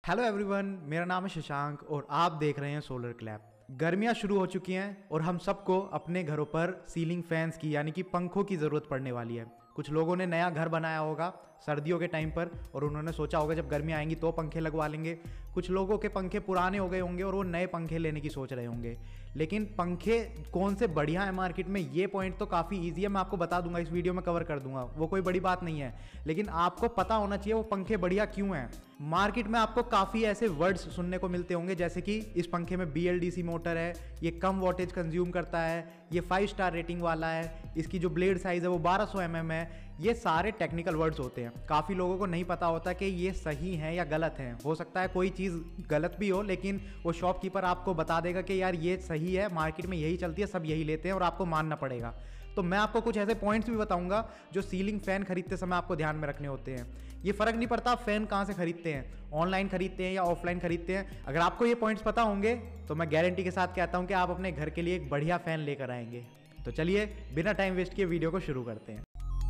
Hello everyone, मेरा नाम है शशांक और आप देख रहे हैं सोलर क्लैप। गर्मियां शुरू हो चुकी हैं और हम सबको अपने घरों पर सीलिंग फैंस की यानी कि पंखों की ज़रूरत पड़ने वाली है। कुछ लोगों ने नया घर बनाया होगा सर्दियों के टाइम पर और उन्होंने सोचा होगा जब गर्मियां आएंगी तो पंखे लगवा लेंगे। कुछ लोगों के पंखे पुराने हो गए होंगे और वो नए पंखे लेने की सोच रहे होंगे। लेकिन पंखे कौन से बढ़िया है मार्केट में, ये पॉइंट तो काफ़ी ईजी है, मैं आपको बता दूंगा, इस वीडियो में कवर कर दूंगा। वो कोई बड़ी बात नहीं है, लेकिन आपको पता होना चाहिए वो पंखे बढ़िया क्यों हैं। मार्केट में आपको काफ़ी ऐसे वर्ड्स सुनने को मिलते होंगे जैसे कि इस पंखे में BLDC मोटर है, ये कम वोल्टेज कंज्यूम करता है, ये 5 स्टार रेटिंग वाला है, इसकी जो ब्लेड साइज़ है वो 1200 mm है। ये सारे टेक्निकल वर्ड्स होते हैं। काफ़ी लोगों को नहीं पता होता कि ये सही है या गलत है। हो सकता है कोई चीज़ गलत भी हो, लेकिन वो शॉपकीपर आपको बता देगा कि यार ये सही है, मार्केट में यही चलती है, सब यही लेते हैं और आपको मानना पड़ेगा। तो मैं आपको कुछ ऐसे पॉइंट्स भी बताऊंगा जो सीलिंग फैन खरीदते समय आपको ध्यान में रखने होते हैं। ये फ़र्क नहीं पड़ता आप फैन कहाँ से खरीदते हैं, ऑनलाइन खरीदते हैं या ऑफलाइन खरीदते हैं। अगर आपको ये पॉइंट्स पता होंगे तो मैं गारंटी के साथ कहता हूँ कि आप अपने घर के लिए एक बढ़िया फ़ैन लेकर आएंगे। तो चलिए बिना टाइम वेस्ट किए वीडियो को शुरू करते हैं।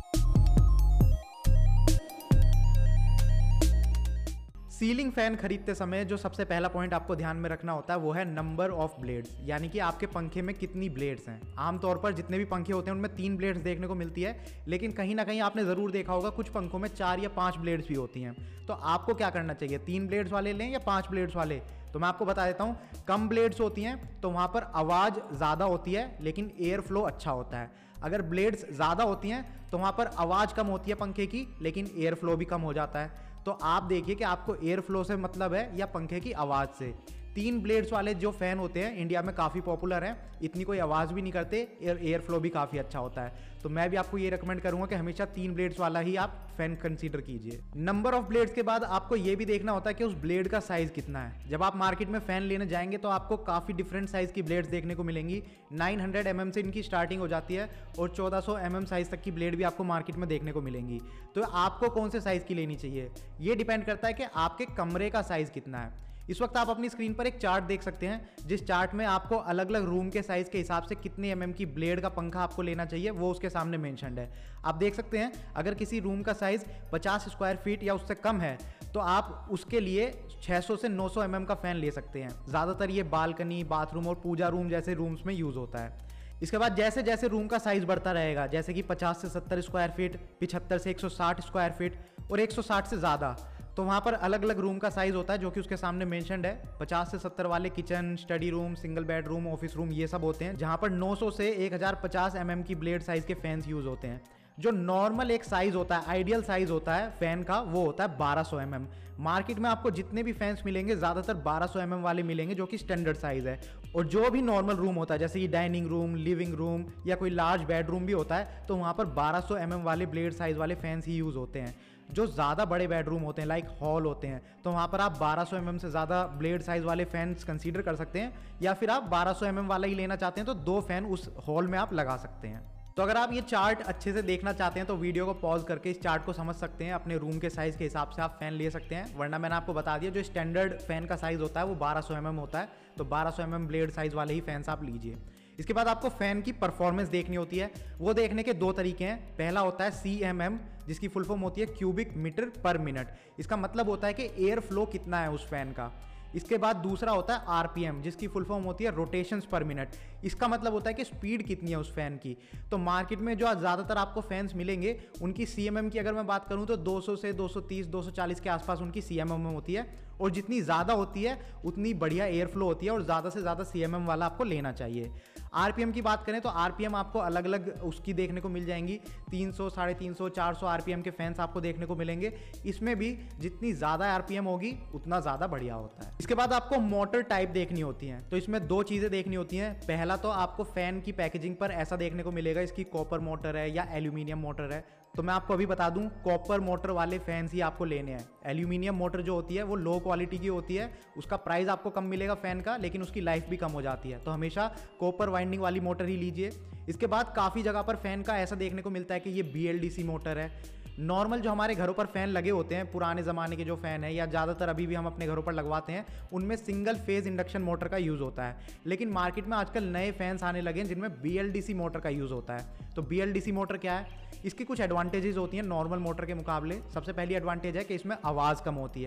सीलिंग फैन खरीदते समय जो सबसे पहला पॉइंट आपको ध्यान में रखना होता है वो है नंबर ऑफ ब्लेड्स, यानी कि आपके पंखे में कितनी ब्लेड्स हैं। आमतौर पर जितने भी पंखे होते हैं उनमें 3 ब्लेड्स देखने को मिलती है, लेकिन कहीं ना कहीं आपने ज़रूर देखा होगा कुछ पंखों में 4 या 5 ब्लेड्स भी होती हैं। तो आपको क्या करना चाहिए, 3 ब्लेड्स वाले लें या 5 ब्लेड्स वाले? तो मैं आपको बता देता हूँ, कम ब्लेड्स होती हैं तो वहाँ पर आवाज़ ज़्यादा होती है लेकिन एयर फ्लो अच्छा होता है। अगर ब्लेड्स ज़्यादा होती हैं तो वहाँ पर आवाज़ कम होती है पंखे की, लेकिन एयर फ्लो भी कम हो जाता है। तो आप देखिए कि आपको एयर फ्लो से मतलब है या पंखे की आवाज़ से। 3 ब्लेड्स वाले जो फ़ैन होते हैं इंडिया में काफ़ी पॉपुलर हैं, इतनी कोई आवाज़ भी नहीं करते, एयर फ्लो भी काफ़ी अच्छा होता है। तो मैं भी आपको ये रिकमेंड करूंगा कि हमेशा 3 ब्लेड्स वाला ही आप फ़ैन कंसीडर कीजिए। नंबर ऑफ ब्लेड्स के बाद आपको ये भी देखना होता है कि उस ब्लेड का साइज़ कितना है। जब आप मार्केट में फ़ैन लेने जाएंगे तो आपको काफ़ी डिफरेंट साइज़ की ब्लेड्स देखने को मिलेंगी। 900 mm से इनकी स्टार्टिंग हो जाती है और 1400 mm साइज़ तक की ब्लेड भी आपको मार्केट में देखने को मिलेंगी। तो आपको कौन से साइज़ की लेनी चाहिए, ये डिपेंड करता है कि आपके कमरे का साइज़ कितना है। इस वक्त आप अपनी स्क्रीन पर एक चार्ट देख सकते हैं, जिस चार्ट में आपको अलग अलग रूम के साइज़ के हिसाब से कितने mm की ब्लेड का पंखा आपको लेना चाहिए वो उसके सामने मेंशन्ड है। आप देख सकते हैं अगर किसी रूम का साइज़ 50 स्क्वायर फीट या उससे कम है तो आप उसके लिए 600 से 900 mm का फ़ैन ले सकते हैं। ज़्यादातर ये बालकनी, बाथरूम और पूजा रूम जैसे रूम्स में यूज़ होता है। इसके बाद जैसे जैसे रूम का साइज़ बढ़ता रहेगा, जैसे कि 50 से 70 स्क्वायर फीट, 75 से 160 स्क्वायर फीट और 160 से ज़्यादा, तो वहाँ पर अलग अलग रूम का साइज़ होता है जो कि उसके सामने मेंशन्ड है। 50 से 70 वाले kitchen, study room, single bedroom, office room, ये सब होते हैं जहाँ पर 900 से 1050 mm की ब्लेड साइज़ के फैंस यूज़ होते हैं। जो नॉर्मल एक साइज़ होता है, आइडियल साइज़ होता है फैन का, वो होता है 1200 mm। मार्केट में आपको जितने भी फैंस मिलेंगे ज़्यादातर 1200 mm वाले मिलेंगे जो कि स्टैंडर्ड साइज़ है। और जो भी नॉर्मल रूम होता है जैसे कि डाइनिंग रूम, लिविंग रूम या कोई लार्ज बेडरूम भी होता है तो वहाँ पर 1200 mm वाले ब्लेड साइज़ वाले फैंस ही यूज़ होते हैं। जो ज़्यादा बड़े बेडरूम होते हैं लाइक हॉल होते हैं तो वहाँ पर आप 1200 mm से ज़्यादा ब्लेड साइज़ वाले फैंस कंसीडर कर सकते हैं, या फिर आप 1200 mm वाला ही लेना चाहते हैं तो 2 फैन उस हॉल में आप लगा सकते हैं। तो अगर आप ये चार्ट अच्छे से देखना चाहते हैं तो वीडियो को पॉज करके इस चार्ट को समझ सकते हैं, अपने रूम के साइज़ के हिसाब से आप फ़ैन ले सकते हैं। वरना मैंने आपको बता दिया जो स्टैंडर्ड फ़ैन का साइज़ होता है वो 1200 mm होता है, तो 1200 mm ब्लेड साइज़ वाले ही फैंस आप लीजिए। इसके बाद आपको फ़ैन की परफॉर्मेंस देखनी होती है। वो देखने के 2 तरीके हैं। पहला होता है CMM, जिसकी फुल फॉर्म होती है क्यूबिक मीटर पर मिनट। इसका मतलब होता है कि एयर फ्लो कितना है उस फैन का। इसके बाद दूसरा होता है RPM, जिसकी फुल फॉर्म होती है रोटेशंस पर मिनट। इसका मतलब होता है कि स्पीड कितनी है उस फैन की। तो मार्केट में जो ज़्यादातर आपको फैंस मिलेंगे उनकी CMM की अगर मैं बात करूं तो 200 से 230, 240 के आसपास उनकी CMM होती है। और जितनी ज़्यादा होती है उतनी बढ़िया एयर फ्लो होती है और ज़्यादा से ज़्यादा CMM वाला आपको लेना चाहिए। RPM की बात करें तो RPM आपको अलग अलग उसकी देखने को मिल जाएंगी। 300, 350, 400 RPM के फैंस आपको देखने को मिलेंगे। इसमें भी जितनी ज़्यादा RPM होगी उतना ज़्यादा बढ़िया होता है। इसके बाद आपको मोटर टाइप देखनी होती हैं, तो इसमें 2 चीज़ें देखनी होती हैं। पहला तो आपको फ़ैन की पैकेजिंग पर ऐसा देखने को मिलेगा इसकी कॉपर मोटर है या एल्यूमिनियम मोटर है। तो मैं आपको अभी बता दूं, कॉपर मोटर वाले फैंस ही आपको लेने हैं। एल्यूमिनियम मोटर जो होती है वो लो क्वालिटी की होती है, उसका प्राइस आपको कम मिलेगा फ़ैन का, लेकिन उसकी लाइफ भी कम हो जाती है। तो हमेशा कॉपर वाइंडिंग वाली मोटर ही लीजिए। इसके बाद काफ़ी जगह पर फ़ैन का ऐसा देखने को मिलता है कि ये BLDC मोटर है। नॉर्मल जो हमारे घरों पर फ़ैन लगे होते हैं, पुराने ज़माने के जो फ़ैन है या ज़्यादातर अभी भी हम अपने घरों पर लगवाते हैं, उनमें सिंगल फेज़ इंडक्शन मोटर का यूज़ होता है। लेकिन मार्केट में आजकल नए फैंस आने लगे हैं जिनमें BLDC मोटर का यूज़ होता है। तो BLDC मोटर क्या है, इसकी कुछ एडवांटेजेस होती हैं नॉर्मल मोटर के मुकाबले। सबसे पहली एडवांटेज है कि इसमें आवाज़ कम होती है।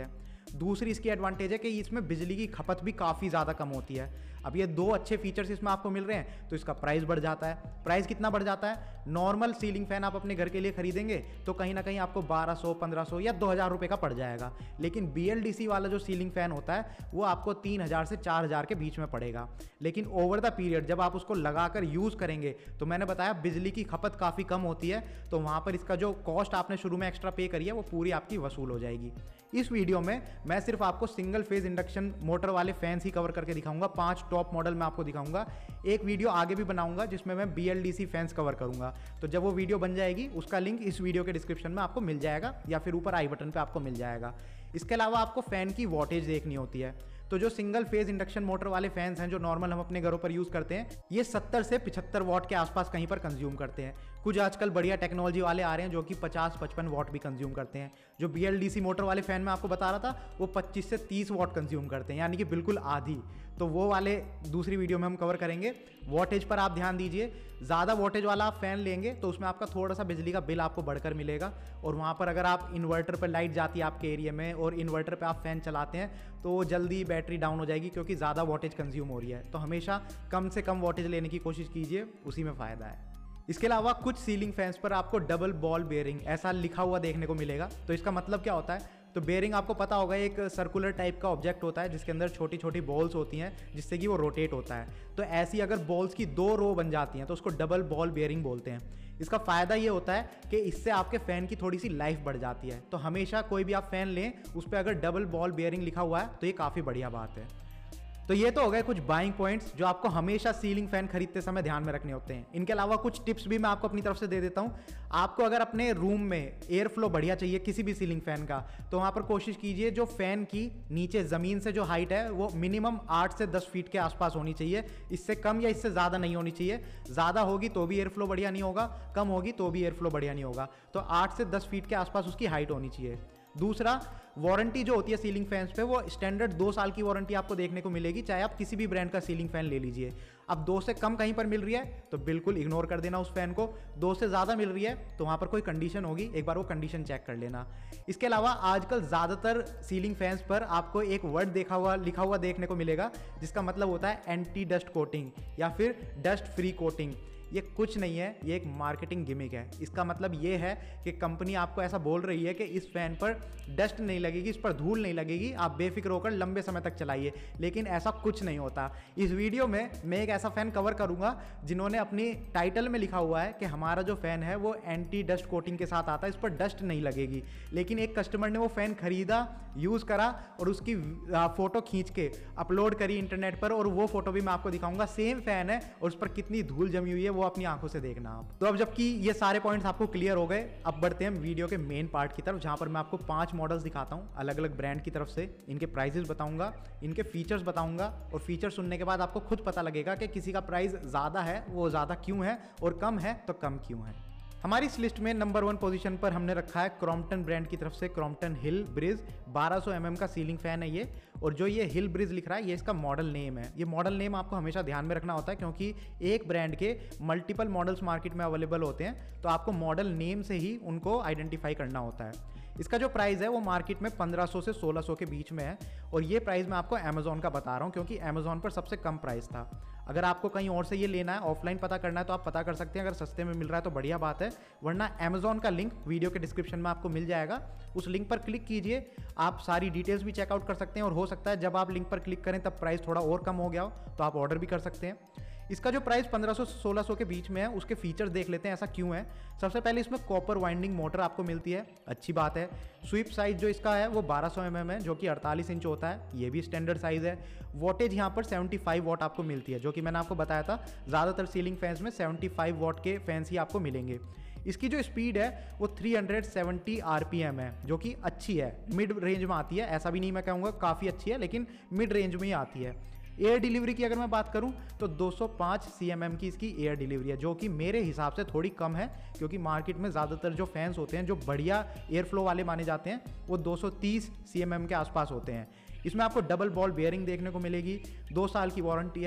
दूसरी इसकी एडवांटेज है कि इसमें बिजली की खपत भी काफ़ी ज़्यादा कम होती है। अब ये दो अच्छे फीचर्स इसमें आपको मिल रहे हैं तो इसका प्राइस बढ़ जाता है। प्राइस कितना बढ़ जाता है? नॉर्मल सीलिंग फैन आप अपने घर के लिए खरीदेंगे तो कहीं ना कहीं आपको 1200, 1500 या 2000 रुपये का पड़ जाएगा, लेकिन BLDC वाला जो सीलिंग फैन होता है वो आपको 3000 से 4000 के बीच में पड़ेगा। लेकिन ओवर द पीरियड जब आप उसको लगाकर यूज़ करेंगे तो मैंने बताया बिजली की खपत काफ़ी कम होती है, तो वहाँ पर इसका जो कॉस्ट आपने शुरू में एक्स्ट्रा पे करी है वो पूरी आपकी वसूल हो जाएगी। इस वीडियो में मैं सिर्फ आपको सिंगल फेज इंडक्शन मोटर वाले फैंस ही कवर करके दिखाऊंगा। 5 टॉप मॉडल मैं आपको दिखाऊंगा। एक वीडियो आगे भी बनाऊंगा जिसमें मैं BLDC फैंस कवर करूंगा, तो जब वो वीडियो बन जाएगी उसका लिंक इस वीडियो के डिस्क्रिप्शन में आपको मिल जाएगा या फिर ऊपर आई बटन पे आपको मिल जाएगा। इसके अलावा आपको फैन की वॉटेज देखनी होती है। तो जो सिंगल फेज इंडक्शन मोटर वाले फैंस हैं जो नॉर्मल हम अपने घरों पर यूज़ करते हैं, ये 70 से 75 वॉट के आसपास कहीं पर कंज्यूम करते हैं। कुछ आजकल बढ़िया टेक्नोलॉजी वाले आ रहे हैं जो कि 50-55 वॉट भी कंज्यूम करते हैं। जो BLDC मोटर वाले फैन में आपको बता रहा था वो 25 से 30 वॉट कंज्यूम करते हैं, यानी कि बिल्कुल आधी। तो वो वाले दूसरी वीडियो में हम कवर करेंगे। वॉटेज पर आप ध्यान दीजिए, ज़्यादा वॉटेज वाला आप फ़ैन लेंगे तो उसमें आपका थोड़ा सा बिजली का बिल आपको बढ़कर मिलेगा। और वहाँ पर अगर आप इन्वर्टर पर लाइट जाती है आपके एरिया में और इन्वर्टर पे आप फ़ैन चलाते हैं तो जल्दी बैटरी डाउन हो जाएगी क्योंकि ज़्यादा वॉटेज कंज्यूम हो रही है। तो हमेशा कम से कम वॉटेज लेने की कोशिश कीजिए, उसी में फ़ायदा है। इसके अलावा कुछ सीलिंग फैंस पर आपको डबल बॉल बेयरिंग ऐसा लिखा हुआ देखने को मिलेगा। तो इसका मतलब क्या होता है? तो बेयरिंग आपको पता होगा एक सर्कुलर टाइप का ऑब्जेक्ट होता है जिसके अंदर छोटी छोटी बॉल्स होती हैं जिससे कि वो रोटेट होता है। तो ऐसी अगर बॉल्स की 2 रो बन जाती हैं तो उसको डबल बॉल बेयरिंग बोलते हैं। इसका फ़ायदा ये होता है कि इससे आपके फ़ैन की थोड़ी सी लाइफ बढ़ जाती है। तो हमेशा कोई भी आप फ़ैन लें उस पर अगर डबल बॉल बेयरिंग लिखा हुआ है तो ये काफ़ी बढ़िया बात है। तो ये तो हो गए कुछ बाइंग पॉइंट्स जो आपको हमेशा सीलिंग फैन खरीदते समय ध्यान में रखने होते हैं। इनके अलावा कुछ टिप्स भी मैं आपको अपनी तरफ से दे देता हूँ। आपको अगर अपने रूम में एयर फ्लो बढ़िया चाहिए किसी भी सीलिंग फैन का, तो वहाँ पर कोशिश कीजिए जो फैन की नीचे ज़मीन से जो हाइट है वो मिनिमम 8 से 10 फीट के आसपास होनी चाहिए। इससे कम या इससे ज़्यादा नहीं होनी चाहिए। ज़्यादा होगी तो भी एयर फ्लो बढ़िया नहीं होगा, कम होगी तो भी एयर फ्लो बढ़िया नहीं होगा। तो 8 से 10 फीट के आसपास उसकी हाइट होनी चाहिए। दूसरा, वारंटी जो होती है सीलिंग फैंस पे वो स्टैंडर्ड 2 साल की वारंटी आपको देखने को मिलेगी, चाहे आप किसी भी ब्रांड का सीलिंग फैन ले लीजिए। अब 2 से कम कहीं पर मिल रही है तो बिल्कुल इग्नोर कर देना उस फैन को। 2 से ज़्यादा मिल रही है तो वहाँ पर कोई कंडीशन होगी, एक बार वो कंडीशन चेक कर लेना। इसके अलावा आजकल ज़्यादातर सीलिंग फैंस पर आपको एक वर्ड लिखा हुआ देखने को मिलेगा जिसका मतलब होता है एंटी डस्ट कोटिंग या फिर डस्ट फ्री कोटिंग। ये कुछ नहीं है, ये एक मार्केटिंग गिमिक है। इसका मतलब ये है कि कंपनी आपको ऐसा बोल रही है कि इस फैन पर डस्ट नहीं लगेगी, इस पर धूल नहीं लगेगी, आप बेफिक्र होकर लंबे समय तक चलाइए। लेकिन ऐसा कुछ नहीं होता। इस वीडियो में मैं एक ऐसा फ़ैन कवर करूंगा जिन्होंने अपनी टाइटल में लिखा हुआ है कि हमारा जो फ़ैन है वो एंटी डस्ट कोटिंग के साथ आता है, इस पर डस्ट नहीं लगेगी। लेकिन एक कस्टमर ने वो फ़ैन खरीदा, यूज़ करा और उसकी फ़ोटो खींच के अपलोड करी इंटरनेट पर, और वो फोटो भी मैं आपको दिखाऊंगा। सेम फ़ैन है और उस पर कितनी धूल जमी हुई है वो अपनी आंखों से देखना आप। तो अब जबकि ये सारे पॉइंट्स आपको क्लियर हो गए, अब बढ़ते हैं वीडियो के मेन पार्ट की तरफ, जहां पर मैं आपको 5 मॉडल्स दिखाता हूं अलग अलग ब्रांड की तरफ से। इनके प्राइसेस बताऊंगा, इनके फीचर्स बताऊंगा, और फीचर सुनने के बाद आपको खुद पता लगेगा कि किसी का प्राइस ज़्यादा है वो ज़्यादा क्यों है और कम है तो कम क्यों है। हमारी इस लिस्ट में नंबर 1 पोजीशन पर हमने रखा है क्रॉम्पटन ब्रांड की तरफ से क्रॉम्पटन हिल ब्रिज। 1200 mm का सीलिंग फैन है ये, और जो ये हिल ब्रिज लिख रहा है ये इसका मॉडल नेम है। ये मॉडल नेम आपको हमेशा ध्यान में रखना होता है क्योंकि एक ब्रांड के मल्टीपल मॉडल्स मार्केट में अवेलेबल होते हैं, तो आपको मॉडल नेम से ही उनको आइडेंटिफाई करना होता है। इसका जो प्राइस है वो मार्केट में 1500 से 1600 के बीच में है, और ये प्राइस मैं आपको अमेजोन का बता रहा हूँ क्योंकि अमेजोन पर सबसे कम प्राइस था। अगर आपको कहीं और से ये लेना है, ऑफलाइन पता करना है तो आप पता कर सकते हैं। अगर सस्ते में मिल रहा है तो बढ़िया बात है, वरना अमेजोन का लिंक वीडियो के डिस्क्रिप्शन में आपको मिल जाएगा। उस लिंक पर क्लिक कीजिए, आप सारी डिटेल्स भी चेकआउट कर सकते हैं, और हो सकता है जब आप लिंक पर क्लिक करें तब प्राइस थोड़ा और कम हो गया हो तो आप ऑर्डर भी कर सकते हैं। इसका जो प्राइस 1500 से 1600 के बीच में है, उसके फीचर्स देख लेते हैं ऐसा क्यों है। सबसे पहले इसमें कॉपर वाइंडिंग मोटर आपको मिलती है, अच्छी बात है। स्वीप साइज जो इसका है वो 1200 mm है जो कि 48 इंच होता है, ये भी स्टैंडर्ड साइज है। वोटेज यहाँ पर 75 वॉट आपको मिलती है, जो कि मैंने आपको बताया था ज़्यादातर सीलिंग फैंस में 75 वॉट के फैंस ही आपको मिलेंगे। इसकी जो स्पीड है वो 370 RPM है, जो कि अच्छी है, मिड रेंज में आती है। ऐसा भी नहीं मैं कहूँगा काफ़ी अच्छी है, लेकिन मिड रेंज में ही आती है। एयर डिलीवरी की अगर मैं बात करूं तो 205 cmm की इसकी एयर डिलीवरी है, जो कि मेरे हिसाब से थोड़ी कम है क्योंकि मार्केट में ज़्यादातर जो फैंस होते हैं जो बढ़िया एयर फ्लो वाले माने जाते हैं वो 230 cmm के आसपास होते हैं। इसमें आपको डबल बॉल बेयरिंग देखने को मिलेगी, 2 साल की वारंटी है,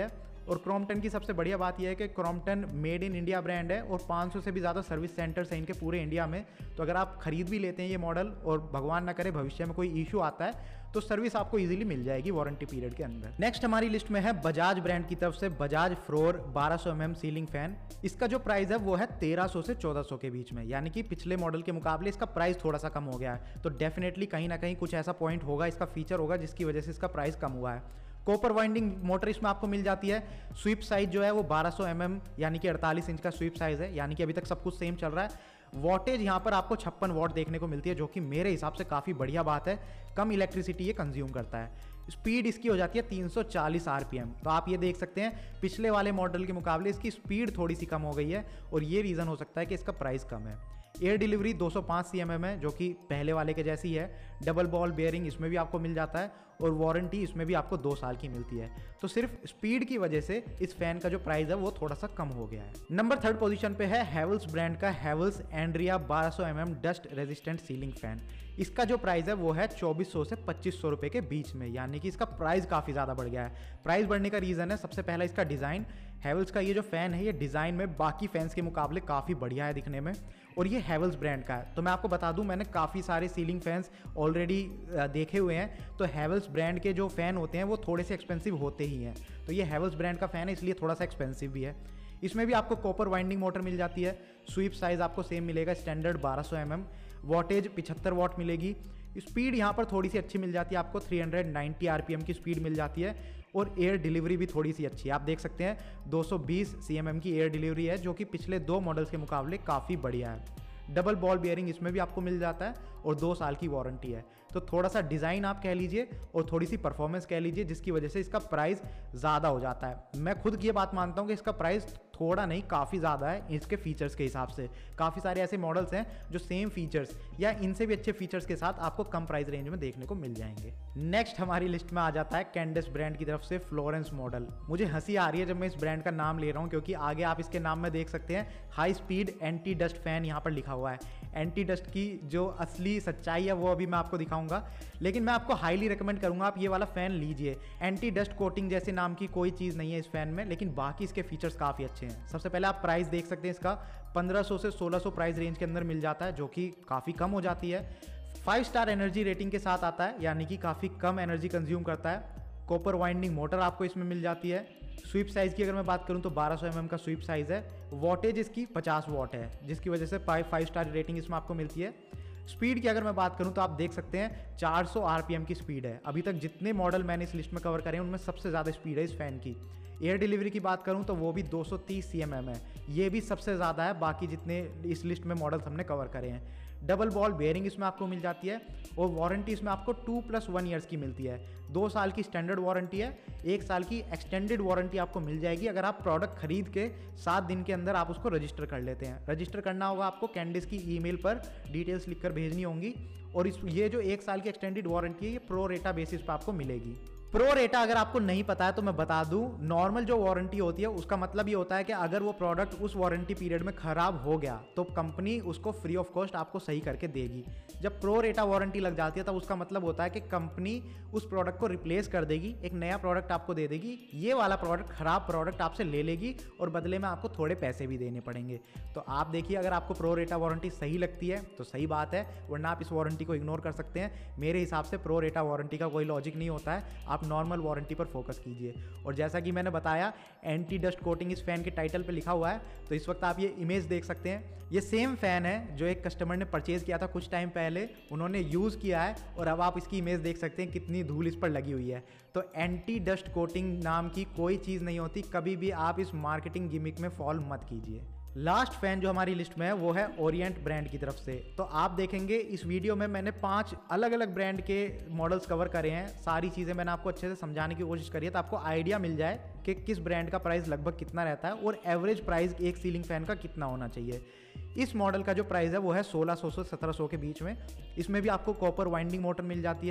और क्रॉम्पटन की सबसे बढ़िया बात यह है कि Crompton made in India brand है और 500 से भी ज़्यादा सर्विस सेंटर्स हैं इनके पूरे इंडिया में। तो अगर आप खरीद भी लेते हैं ये मॉडल और भगवान ना करे भविष्य में कोई इशू आता है तो सर्विस आपको इजीली मिल जाएगी वारंटी पीरियड के अंदर। नेक्स्ट हमारी लिस्ट में है बजाज ब्रांड की तरफ से Bajaj Frore 1200 mm ceiling fan. इसका जो प्राइस है वो है 1300 से 1400 के बीच में, यानी कि पिछले मॉडल के मुकाबले इसका प्राइस थोड़ा सा कम हो गया है। तो डेफिनेटली कहीं ना कहीं कुछ ऐसा पॉइंट होगा, इसका फीचर होगा जिसकी वजह से इसका प्राइस कम हुआ है। कॉपर वाइंडिंग मोटर इसमें आपको मिल जाती है। स्वीप साइज जो है वो 1200 mm यानी कि 48 इंच का स्वीप साइज है, यानी कि अभी तक सब कुछ सेम चल रहा है। वॉटेज यहाँ पर आपको 56 वॉट देखने को मिलती है, जो कि मेरे हिसाब से काफ़ी बढ़िया बात है। कम इलेक्ट्रिसिटी ये कंज्यूम करता है। स्पीड इसकी हो जाती है 340 RPM। तो आप ये देख सकते हैं पिछले वाले मॉडल के मुकाबले इसकी स्पीड थोड़ी सी कम हो गई है और ये रीज़न हो सकता है कि इसका प्राइस कम है। एयर डिलीवरी 205 cm है, जो कि पहले वाले के जैसी है। डबल बॉल बेयरिंग इसमें भी आपको मिल जाता है और वारंटी इसमें भी आपको 2 साल की मिलती है। तो सिर्फ स्पीड की वजह से इस फैन का जो प्राइस है वो थोड़ा सा कम हो गया है। नंबर 3 पोजीशन पे है हैवेल्स ब्रांड का Havells Andria 1200 mm dust resistant ceiling fan. इसका जो प्राइस है वो है 2400 से 2500 रुपये के बीच में, यानी कि इसका प्राइस काफ़ी ज़्यादा बढ़ गया है। प्राइस बढ़ने का रीज़न है सबसे पहला इसका डिज़ाइन। हैवेल्स का ये जो फ़ैन है ये डिज़ाइन में बाकी फैंस के मुकाबले काफ़ी बढ़िया है दिखने में और ये हैवेल्स ब्रांड का है। तो मैं आपको बता दूं मैंने काफ़ी सारे सीलिंग फैंस ऑलरेडी देखे हुए हैं। तो हैवेल्स ब्रांड के जो फ़ैन होते हैं वो थोड़े से एक्सपेंसिव होते ही हैं। तो ये हैवेल्स ब्रांड का फ़ैन है इसलिए थोड़ा सा एक्सपेंसिव भी है। इसमें भी आपको कॉपर वाइंडिंग मोटर मिल जाती है। स्वीप साइज़ आपको सेम मिलेगा, स्टैंडर्ड 1200 mm। वॉटेज 75 वॉट मिलेगी। स्पीड यहाँ पर थोड़ी सी अच्छी मिल जाती है, आपको 390 RPM की स्पीड मिल जाती है और एयर डिलीवरी भी थोड़ी सी अच्छी है। आप देख सकते हैं 220 cm की एयर डिलीवरी है, जो कि पिछले 2 मॉडल्स के मुकाबले काफ़ी बढ़िया है। डबल बॉल बेयरिंग इसमें भी आपको मिल जाता है और 2 साल की वारंटी है। तो थोड़ा सा डिज़ाइन आप कह लीजिए और थोड़ी सी परफॉर्मेंस कह लीजिए, जिसकी वजह से इसका प्राइस ज़्यादा हो जाता है। मैं खुद ये बात मानता हूँ कि इसका प्राइस थोड़ा नहीं काफ़ी ज़्यादा है इसके फीचर्स के हिसाब से। काफ़ी सारे ऐसे मॉडल्स हैं जो सेम फीचर्स या इनसे भी अच्छे फीचर्स के साथ आपको कम प्राइस रेंज में देखने को मिल जाएंगे। नेक्स्ट हमारी लिस्ट में आ जाता है कैंडस ब्रांड की तरफ से फ्लोरेंस मॉडल। मुझे हंसी आ रही है जब मैं इस ब्रांड का नाम ले रहा हूँ, क्योंकि आगे आप इसके नाम में देख सकते हैं high speed anti dust fan यहाँ पर लिखा हुआ है। एंटी डस्ट की जो असली सच्चाई है वो अभी मैं आपको दिखाऊंगा, लेकिन मैं आपको हाईली रिकमेंड करूंगा आप ये वाला फ़ैन लीजिए। एंटी डस्ट कोटिंग जैसे नाम की कोई चीज़ नहीं है इस फ़ैन में, लेकिन बाकी इसके फीचर्स काफ़ी अच्छे हैं। सबसे पहले आप प्राइस देख सकते हैं, इसका 1500 से 1600 प्राइस रेंज के अंदर मिल जाता है, जो कि काफ़ी कम हो जाती है। 5 स्टार एनर्जी रेटिंग के साथ आता है, यानी कि काफ़ी कम एनर्जी कंज्यूम करता है। कॉपर वाइंडिंग मोटर आपको इसमें मिल जाती है। स्वीप साइज़ की अगर मैं बात करूं तो 1200 mm का स्वीप साइज़ है। वॉटेज इसकी 50 वॉट है, जिसकी वजह से 5 स्टार रेटिंग इसमें आपको मिलती है। स्पीड की अगर मैं बात करूं तो आप देख सकते हैं 400 RPM की स्पीड है। अभी तक जितने मॉडल मैंने इस लिस्ट में कवर करे हैं उनमें सबसे ज़्यादा स्पीड है इस फ़ैन की। एयर डिलीवरी की बात करूं तो वो भी 230 cm है, ये भी सबसे ज़्यादा है बाकी जितने इस लिस्ट में मॉडल्स हमने कवर करे हैं। डबल बॉल बेयरिंग इसमें आपको मिल जाती है और वारंटी इसमें आपको 2+1 ईयर्स की मिलती है। 2 साल की स्टैंडर्ड वारंटी है, 1 साल की एक्सटेंडेड वारंटी आपको मिल जाएगी अगर आप प्रोडक्ट खरीद के 7 दिन के अंदर आप उसको रजिस्टर कर लेते हैं। रजिस्टर करना होगा आपको, कैंडिस की ईमेल पर डिटेल्स लिखकर भेजनी होंगी और ये जो 1 साल की एक्सटेंडेड वारंटी है ये प्रो रेटा बेसिस पर आपको मिलेगी। प्रो रेटा अगर आपको नहीं पता है तो मैं बता दूं, नॉर्मल जो वारंटी होती है उसका मतलब ये होता है कि अगर वो प्रोडक्ट उस वारंटी पीरियड में ख़राब हो गया तो कंपनी उसको फ्री ऑफ कॉस्ट आपको सही करके देगी। जब प्रो रेटा वारंटी लग जाती है तब उसका मतलब होता है कि कंपनी उस प्रोडक्ट को रिप्लेस कर देगी, एक नया प्रोडक्ट आपको दे देगी। ये वाला प्रोडक्ट ख़राब प्रोडक्ट आपसे ले लेगी और बदले में आपको थोड़े पैसे भी देने पड़ेंगे। तो आप देखिए, अगर आपको प्रो रेटा वारंटी सही लगती है तो सही बात है, वरना आप इस वारंटी को इग्नोर कर सकते हैं। मेरे हिसाब से प्रो रेटा वारंटी का कोई लॉजिक नहीं होता है, आप नॉर्मल वारंटी पर फोकस कीजिए। और जैसा कि मैंने बताया एंटी डस्ट कोटिंग इस फैन के टाइटल पे लिखा हुआ है, तो इस वक्त आप ये इमेज देख सकते हैं। ये सेम फैन है जो एक कस्टमर ने परचेज किया था कुछ टाइम पहले, उन्होंने यूज़ किया है और अब आप इसकी इमेज देख सकते हैं कितनी धूल इस पर लगी हुई है। तो एंटी डस्ट कोटिंग नाम की कोई चीज़ नहीं होती, कभी भी आप इस मार्केटिंग गिमिक में फॉल मत कीजिए। लास्ट फैन जो हमारी लिस्ट में है वो है ओरिएंट ब्रांड की तरफ से। तो आप देखेंगे इस वीडियो में मैंने 5 अलग अलग ब्रांड के मॉडल्स कवर करे हैं। सारी चीज़ें मैंने आपको अच्छे से समझाने की कोशिश करी है, तो आपको आइडिया मिल जाए कि किस ब्रांड का प्राइस लगभग कितना रहता है और एवरेज प्राइस एक सीलिंग फैन का कितना होना चाहिए। इस मॉडल का जो प्राइस है वो है 1600 से 1700 के बीच में। इसमें भी आपको कॉपर वाइंडिंग मोटर मिल जाती है।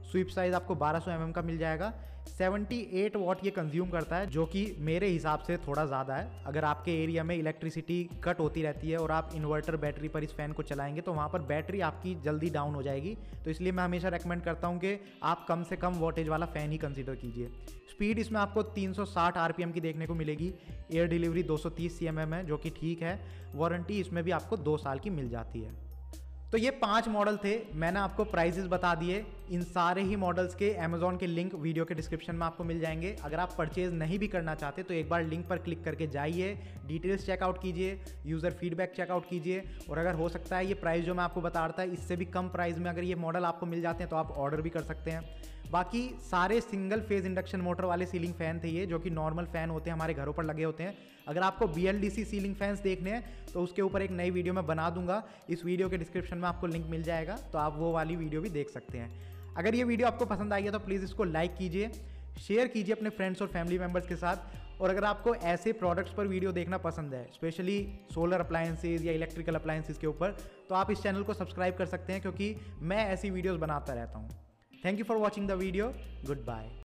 स्वीप साइज़ आपको 1200 mm का मिल जाएगा। 78 वॉट ये कंज्यूम करता है, जो कि मेरे हिसाब से थोड़ा ज़्यादा है। अगर आपके एरिया में इलेक्ट्रिसिटी कट होती रहती है और आप इन्वर्टर बैटरी पर इस फ़ैन को चलाएंगे तो वहाँ पर बैटरी आपकी जल्दी डाउन हो जाएगी। तो इसलिए मैं हमेशा रेकमेंड करता हूँ कि आप कम से कम वोटेज वाला फ़ैन ही कंसीडर कीजिए। स्पीड इसमें आपको 360 RPM की देखने को मिलेगी। एयर डिलीवरी 230 cm है, जो कि ठीक है। वारंटी इसमें भी आपको 2 साल की मिल जाती है। तो ये 5 मॉडल थे, मैंने आपको प्राइजेस बता दिए। इन सारे ही मॉडल्स के अमेजोन के लिंक वीडियो के डिस्क्रिप्शन में आपको मिल जाएंगे। अगर आप परचेज नहीं भी करना चाहते तो एक बार लिंक पर क्लिक करके जाइए, डिटेल्स चेकआउट कीजिए, यूज़र फीडबैक चेकआउट कीजिए, और अगर हो सकता है ये प्राइस जो मैं आपको बता रहा था इससे भी कम प्राइस में अगर ये मॉडल आपको मिल जाते हैं तो आप ऑर्डर भी कर सकते हैं। बाकी सारे सिंगल फेज इंडक्शन मोटर वाले सीलिंग फ़ैन थे ये, जो कि नॉर्मल फ़ैन होते हैं, हमारे घरों पर लगे होते हैं। अगर आपको BLDC सीलिंग फैंस देखने हैं तो उसके ऊपर एक नई वीडियो मैं बना दूंगा, इस वीडियो के डिस्क्रिप्शन में आपको लिंक मिल जाएगा, तो आप वो वाली वीडियो भी देख सकते हैं। अगर ये वीडियो आपको पसंद आई है तो प्लीज़ इसको लाइक कीजिए, शेयर कीजिए अपने फ्रेंड्स और फैमिली मेम्बर्स के साथ। और अगर आपको ऐसे प्रोडक्ट्स पर वीडियो देखना पसंद है, स्पेशली सोलर अप्लायंसेज या इलेक्ट्रिकल अप्लायंसेज के ऊपर, तो आप इस चैनल को सब्सक्राइब कर सकते हैं, क्योंकि मैं ऐसी वीडियोज़ बनाता रहता हूँ। Thank you for watching the video. Good bye.